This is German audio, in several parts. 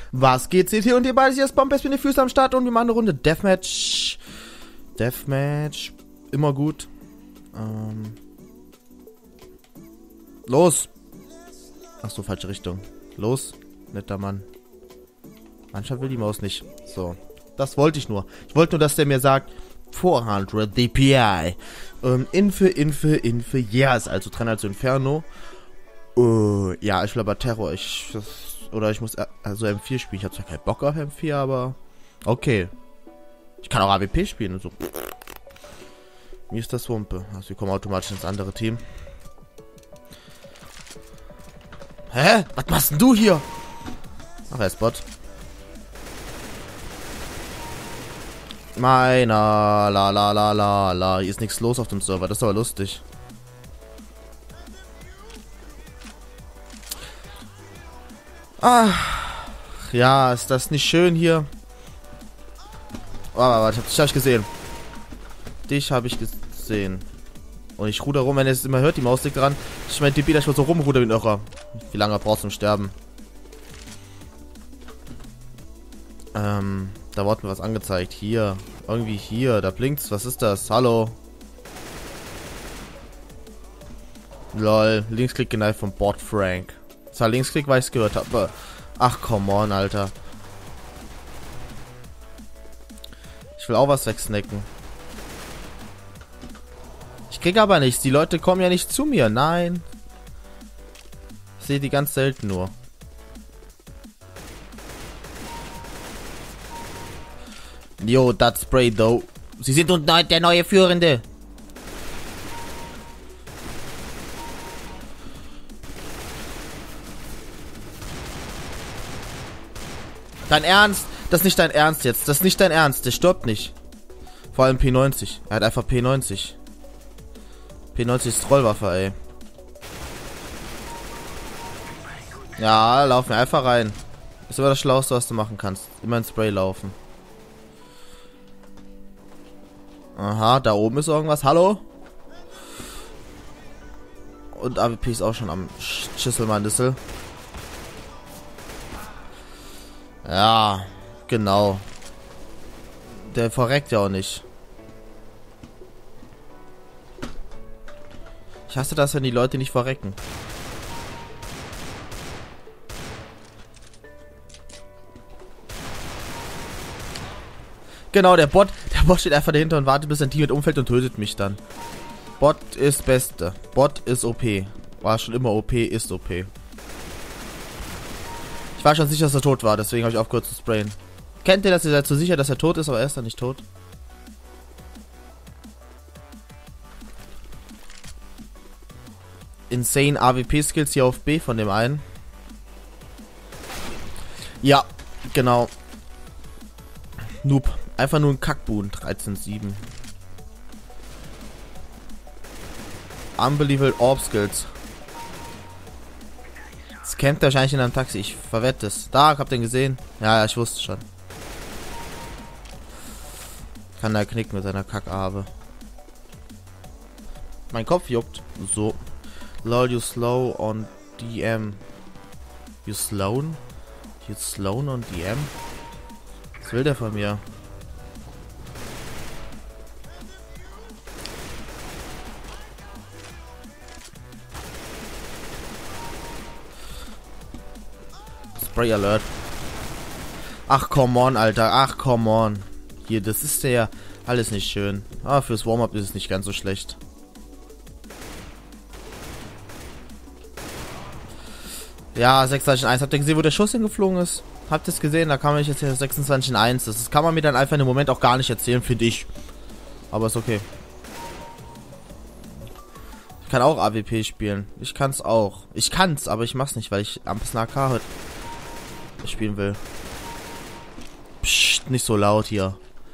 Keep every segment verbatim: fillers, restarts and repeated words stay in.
Was geht, C T und ihr beide hier ist Bombest mit den Füßen am Start und wir machen eine Runde Deathmatch. Deathmatch. Immer gut. Ähm. Los. Achso, falsche Richtung. Los, netter Mann. Manchmal will die Maus nicht. So. Das wollte ich nur. Ich wollte nur, dass der mir sagt, vierhundert D P I. Ähm, Infe, Infe, Infe, yes. Also Trainer zu Inferno. Uh, ja, ich will aber Terror. Ich, das, oder ich muss, also M vier spielen. Ich habe zwar keinen Bock auf M vier, aber okay. Ich kann auch A W P spielen und so. Mir ist das Wumpe. Also wir kommen automatisch ins andere Team. Hä? Was machst denn du hier? Ach, er ist Bot. Meiner, la la la la la. Hier ist nichts los auf dem Server. Das ist aber lustig. Ach, ja, ist das nicht schön hier? Oh, warte, ich hab dich hab ich gesehen. Dich habe ich gesehen. Und ich ruder rum, wenn ihr es immer hört, die Maus liegt dran. Ich mein D P, dass ich so rumruder wie ein Irrer. Wie lange brauchst du zum Sterben? Ähm, da wurde mir was angezeigt. Hier. Irgendwie hier. Da blinkt's. Was ist das? Hallo. Lol. Linksklick geneift vom Bot Frank. Zwar Linksklick, weil ich es gehört habe. Ach, come on, Alter. Ich will auch was wegsnacken. Ich krieg aber nichts. Die Leute kommen ja nicht zu mir. Nein. Ich sehe die ganz selten nur. Yo, das Spray, though. Sie sind und der neue Führende. Dein Ernst? Das ist nicht dein Ernst jetzt. Das ist nicht dein Ernst. Der stirbt nicht. Vor allem P neunzig. Er hat einfach P neunzig. P neunzig ist Trollwaffe, ey. Ja, laufen einfach rein. Ist aber das Schlauste, was du machen kannst. Immer in Spray laufen. Aha, da oben ist irgendwas. Hallo? Und A W P ist auch schon am Schisselmann-Dissel. Ja, genau. Der verreckt ja auch nicht. Ich hasse das, wenn die Leute nicht verrecken. Genau, der Bot, der Bot steht einfach dahinter und wartet, bis sein Team mit umfällt und tötet mich dann. Bot ist Beste. Bot ist O P. War schon immer O P, ist O P. Ich war schon sicher, dass er tot war, deswegen habe ich aufgehört zu sprayen. Kennt ihr das? Ihr seid so sicher, dass er tot ist, aber er ist dann nicht tot. Insane A W P-Skills hier auf B von dem einen. Ja, genau. Noob. Einfach nur ein Kackbuhn. dreizehn sieben. Unbelievable Orb Skills. Das kennt er wahrscheinlich in einem Taxi. Ich verwette es. Da, habt ihr ihn gesehen? Ja, ja, ich wusste schon. Kann er knicken mit seiner Kackarbe. Mein Kopf juckt. So. Lol, you slow on D M. You slown? You slown on D M? Was will der von mir? Spray Alert. Ach, come on, Alter. Ach, come on. Hier, das ist ja alles nicht schön. Ah, fürs Warm-Up ist es nicht ganz so schlecht. Ja, sechsundzwanzig eins. Habt ihr gesehen, wo der Schuss hingeflogen ist? Habt ihr es gesehen? Da kann man jetzt hier sechsundzwanzig eins. Das kann man mir dann einfach in dem Moment auch gar nicht erzählen, finde ich. Aber ist okay. Ich kann auch A W P spielen. Ich kann es auch. Ich kann's, aber ich mach's nicht, weil ich am besten A K heute spielen will. Psst, nicht so laut hier.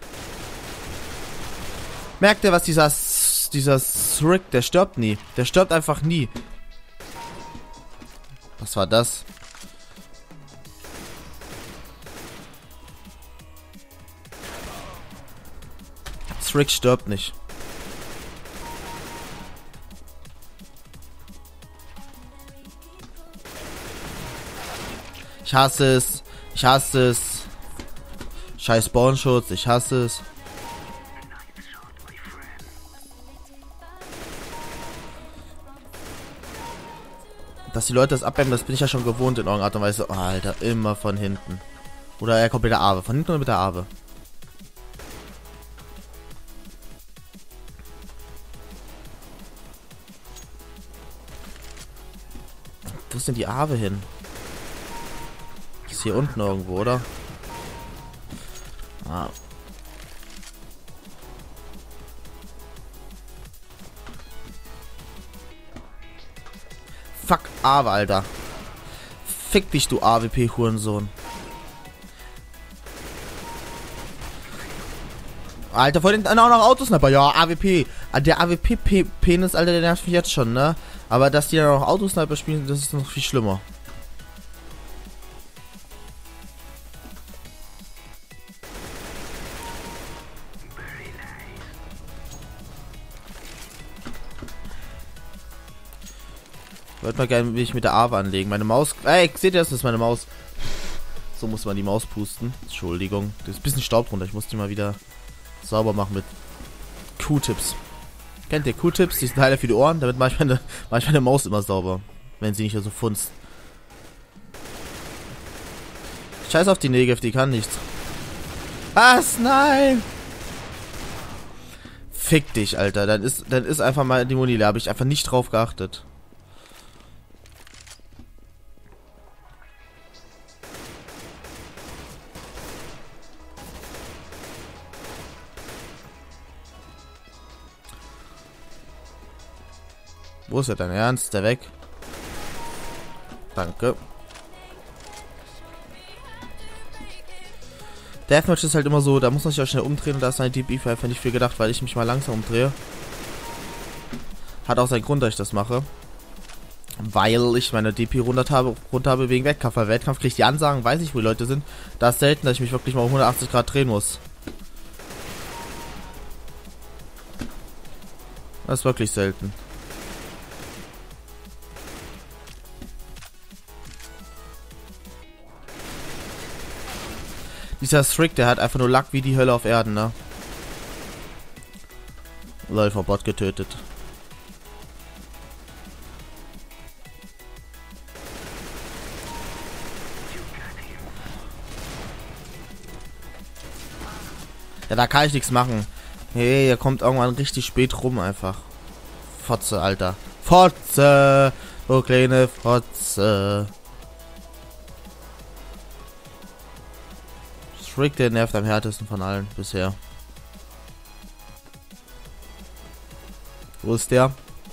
Merkt ihr, was dieser dieser Srick, der stirbt nie. Der stirbt einfach nie. Was war das? Srick stirbt nicht. Ich hasse es, Ich hasse es. Scheiß Spawnschutz, ich hasse es. Dass die Leute das abwärmen, das bin ich ja schon gewohnt in irgendeiner Art und Weise. Oh, Alter, immer von hinten. Oder er kommt mit der Arve. Von hinten oder mit der Arve? Wo ist denn die Arve hin? Ist hier unten irgendwo, oder? Ah. Fuck, Arve, Alter. Fick dich, du A W P-Hurensohn. Alter, vor den auch noch Autosniper. Ja, A W P. Der A W P-Penis, Alter, der nervt mich jetzt schon, ne? Aber dass die dann auch Autosniper spielen, das ist noch viel schlimmer. Ich wollte mal gerne mich mit der Arve anlegen. Meine Maus... Ey, seht ihr das? Das ist meine Maus. So muss man die Maus pusten. Entschuldigung. Da ist ein bisschen Staub drunter. Ich muss die mal wieder sauber machen mit Q-Tips. Kennt ihr Q-Tips? Die sind Teile für die Ohren. Damit mache ich meine, mache ich meine Maus immer sauber. Wenn sie nicht so funzt. Scheiß auf die Negev, die kann nichts. Was? Nein! Fick dich, Alter. Dann ist, dann ist einfach mal die Muni leer. Habe ich einfach nicht drauf geachtet. Wo ist er dein Ernst? Der weg? Danke. Deathmatch ist halt immer so, da muss man sich auch schnell umdrehen und da ist eine D B für einfach nicht viel gedacht, weil ich mich mal langsam umdrehe. Hat auch seinen Grund, dass ich das mache. Weil ich meine D P runter habe, runter habe wegen Wettkampf. Weil Wettkampf kriege ich die Ansagen, weiß ich, wo die Leute sind. Da ist selten, dass ich mich wirklich mal um hundertachtzig Grad drehen muss. Das ist wirklich selten. Dieser Strick, der hat einfach nur Lack wie die Hölle auf Erden, ne? Lol, vom Bot getötet. Ja, da kann ich nichts machen. Hey, er kommt irgendwann richtig spät rum einfach. Fotze, Alter. Fotze! Oh, kleine Fotze. Strick, der nervt am härtesten von allen bisher. Wo ist der?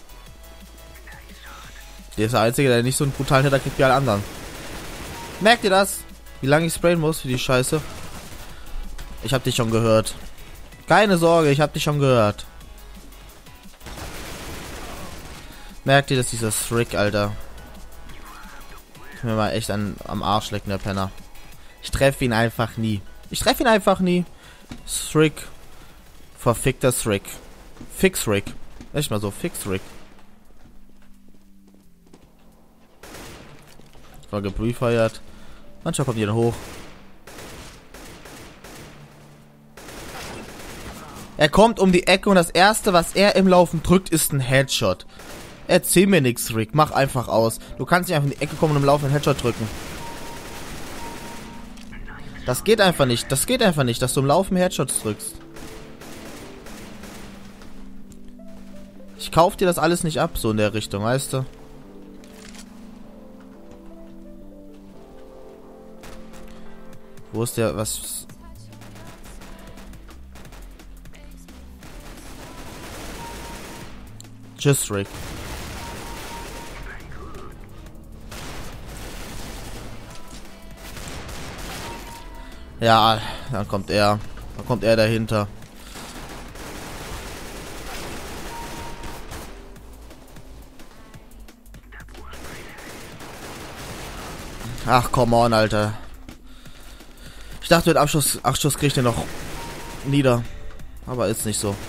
Der ist der Einzige, der nicht so einen brutalen Hitter kriegt wie alle anderen. Merkt ihr das? Wie lange ich sprayen muss für die Scheiße? Ich hab dich schon gehört. Keine Sorge, ich hab dich schon gehört. Merkt ihr, dass dieser Strick, Alter? Ich mir mal echt an, am Arsch lecken, der Penner. Ich treffe ihn einfach nie. Ich treffe ihn einfach nie. Strick. Verfickter Strick. Fix Rick. Echt mal so, Fix Rick. War gebriefeiert. Manchmal kommt jeder hoch. Er kommt um die Ecke und das erste, was er im Laufen drückt, ist ein Headshot. Erzähl mir nix, Rick. Mach einfach aus. Du kannst nicht einfach in die Ecke kommen und im Laufen einen Headshot drücken. Das geht einfach nicht. Das geht einfach nicht, dass du im Laufen Headshots drückst. Ich kauf dir das alles nicht ab, so in der Richtung, weißt du? Wo ist der, was... Tschüss, Rick. Ja, dann kommt er. Dann kommt er dahinter. Ach, come on, Alter. Ich dachte, mit Abschuss, Abschuss kriegt er noch nieder. Aber ist nicht so.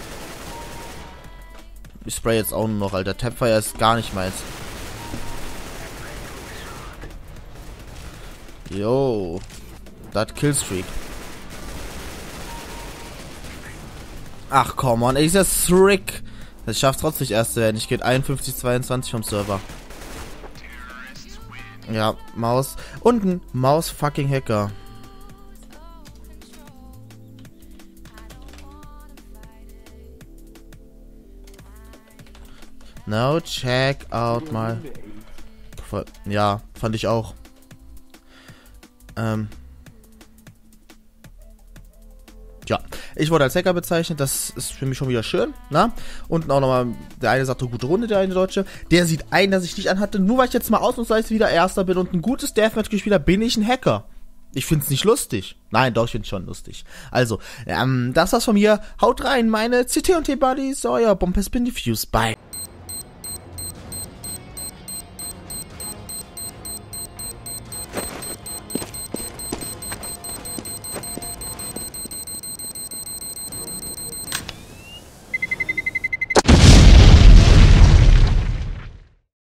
Ich spray jetzt auch nur noch, Alter. Tapfire ist gar nicht meins. Yo. Das Killstreak. Ach, come on. Ey, dieser Strick. Das schafft trotzdem nicht erst zu werden. Ich gehe einundfünfzig zweiundzwanzig vom Server. Ja, Maus. Und ein Maus-fucking-Hacker. No, check out my... Ja, fand ich auch. Ähm... Ja, ich wurde als Hacker bezeichnet, das ist für mich schon wieder schön, na? Unten auch nochmal, der eine sagte, gute Runde, der eine Deutsche. Der sieht ein, dass ich nicht anhatte, nur weil ich jetzt mal ausnahmsweise wieder Erster bin und ein gutes Deathmatch gespielt habe, bin ich ein Hacker. Ich find's nicht lustig. Nein, doch, ich find's schon lustig. Also, ähm, das war's von mir. Haut rein, meine C T und T-Buddies, euer Bombes bin diffused. Bye.